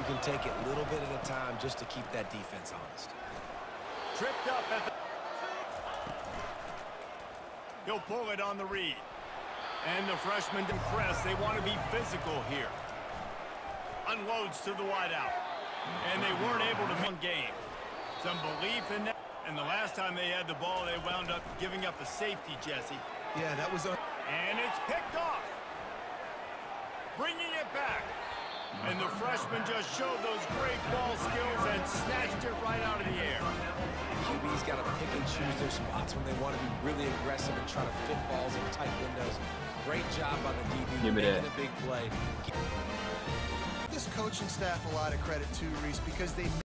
can take it little bit at a time just to keep that defense honest. Tripped up at the... He'll pull it on the read. And the freshman press. They want to be physical here. Unloads to the wideout. And they weren't able to win game. Some belief in that. And the last time they had the ball, they wound up giving up a safety, Jesse. Yeah, that was... And it's picked off. Bringing it back. And the freshman just showed those great ball skills and snatched it right out of the air. QB's got to pick and choose their spots when they want to be really aggressive and try to fit balls in tight windows. Great job by the DB making a big play. This coaching staff a lot of credit too, Reese, because they